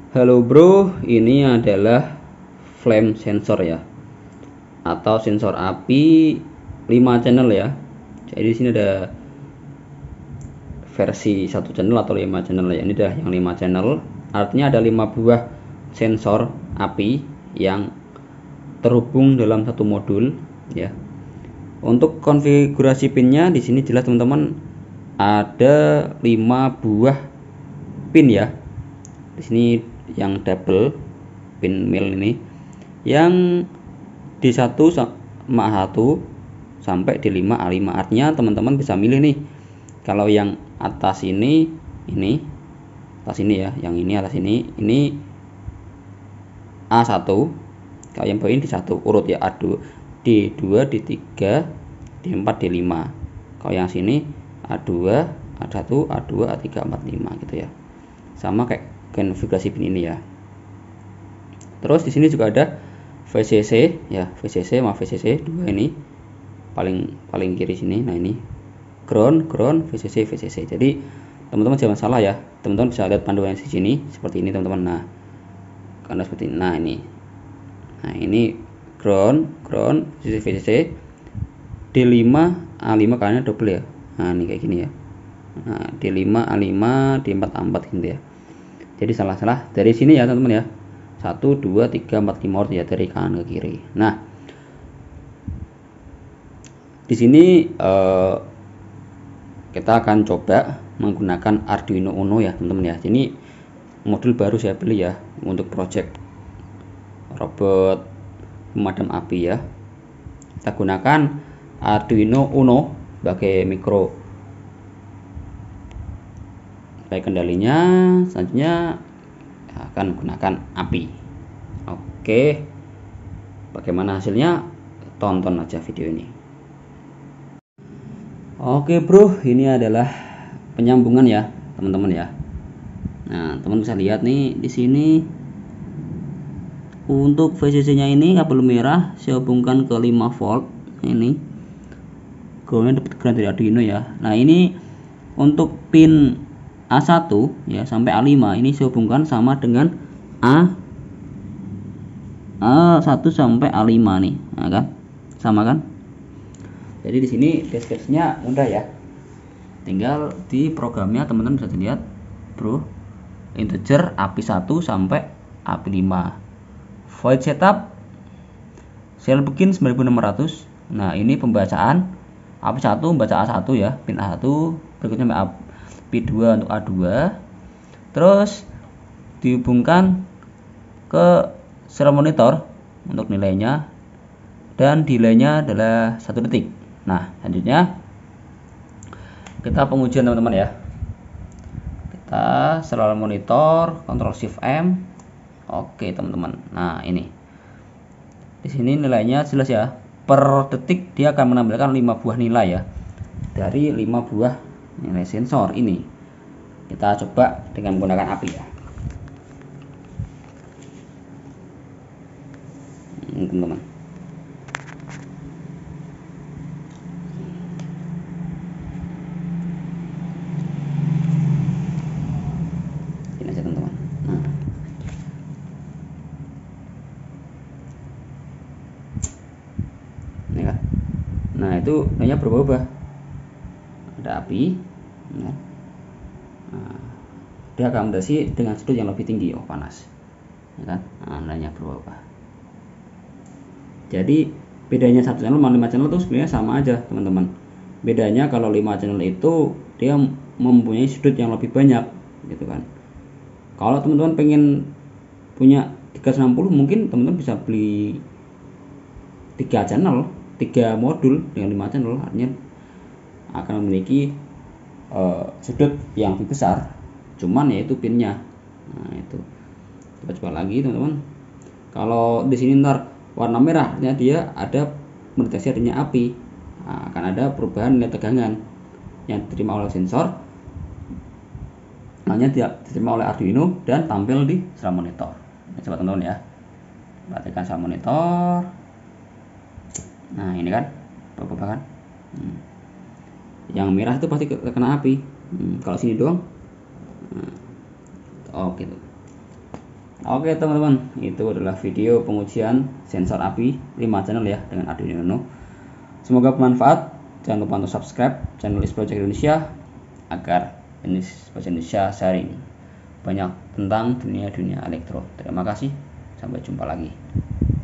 Halo bro, ini adalah flame sensor ya, atau sensor api 5 channel ya. Jadi di sini ada versi 1 channel atau 5 channel ya. Ini adalah yang 5 channel. Artinya ada 5 buah sensor api yang terhubung dalam satu modul ya. Untuk konfigurasi pinnya di sini jelas teman-teman, ada 5 buah pin ya. Di sini yang double pin mil ini, yang di 1 sampai di 5 A5. Artinya teman-teman bisa milih nih, kalau yang atas ini atas ini ya, yang ini atas ini A1, kalau yang bawah ini di 1 urut ya, A2, D2, D3, D4, D5. Kalau yang sini A2, A1, A2, A3, A4, 5 gitu ya. Sama kayak konfigurasi pin ini ya. Terus di sini juga ada VCC ya, VCC sama VCC 2 ini paling kiri sini. Nah, ini ground, VCC. Jadi teman-teman jangan salah ya. Teman-teman bisa lihat panduan di sini seperti ini teman-teman. Nah, karena seperti ini. Nah, ini ground VCC D5 A5 karena double ya. Nah, ini kayak gini ya. Nah, D5 A5, D4 A4 gitu ya. Jadi salah dari sini ya teman-teman ya. 1 2 3 4 5 ya, dari kanan ke kiri. Nah, di sini kita akan coba menggunakan Arduino Uno ya teman-teman ya. Ini modul baru saya beli ya untuk project robot pemadam api ya. Kita gunakan Arduino Uno sebagai mikro sebagai kendalinya. Selanjutnya akan menggunakan api. Oke, bagaimana hasilnya? Tonton aja video ini. Oke bro, ini adalah penyambungan ya teman-teman ya. Nah, teman bisa lihat nih di sini untuk VCC-nya ini kabel merah saya hubungkan ke 5 volt. Ini groundnya dapat ground dari Arduino ya. Nah, ini untuk pin A1 ya sampai A5 ini saya hubungkan sama dengan A1 sampai A5 nih. Nah, kan? Sama kan? Jadi di sini deskripsinya mudah ya. Tinggal di programnya teman-teman bisa dilihat, bro. Integer API 1 sampai API 5. Void setup sel begin 9600. Nah, ini pembacaan API 1 membaca A1 ya, pin A1, berikutnya API 2 untuk A2. Terus dihubungkan ke serial monitor untuk nilainya, dan delaynya adalah 1 detik. Nah, selanjutnya kita pengujian teman-teman ya. Kita serial monitor, Ctrl Shift M. Oke teman-teman. Nah, ini di sini nilainya jelas ya. Per detik dia akan menampilkan 5 buah nilai ya, dari 5 buah nilai sensor ini. Kita coba dengan menggunakan api ya, teman-teman. Ini aja teman-teman. Ini kan. Nah, itu nilainya berubah-ubah. Ada api. Nah, dia akomodasi dengan sudut yang lebih tinggi, panas ya kan. Nah, nilainya berubah. Jadi bedanya 1 channel sama 5 channel itu sebenarnya sama aja teman-teman. Bedanya kalau 5 channel itu dia mempunyai sudut yang lebih banyak gitu kan. Kalau teman-teman pengen punya 360, mungkin teman-teman bisa beli 3 channel, 3 modul dengan 5 channel, artinya akan memiliki sudut yang lebih besar, cuman yaitu pinnya. Nah, itu kita coba lagi teman-teman. Kalau di sini ntar warna merah, artinya dia ada mendeteksi adanya api. Nah, akan ada perubahan nilai tegangan yang diterima oleh sensor, hanya diterima oleh Arduino dan tampil di serial monitor. Nah, coba teman-teman ya, perhatikan serial monitor. Nah, ini kan berubah kan. Yang merah itu pasti terkena api. Kalau sini doang. Oke tuh. Oke teman-teman, itu adalah video pengujian sensor api 5 channel ya dengan Arduino Uno. Semoga bermanfaat. Jangan lupa untuk subscribe channel Is Project Indonesia agar Is Project Indonesia sharing banyak tentang dunia elektro. Terima kasih, sampai jumpa lagi.